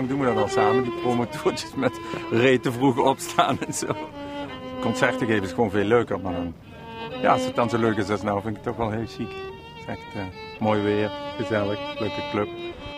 lang doen we dat al samen, die promotoertjes met reten vroeg opstaan en zo. Concerten geven is gewoon veel leuker, maar dan, ja, als het dan zo leuk is als nou, vind ik het toch wel heel chic. Het is echt mooi weer, gezellig, leuke club.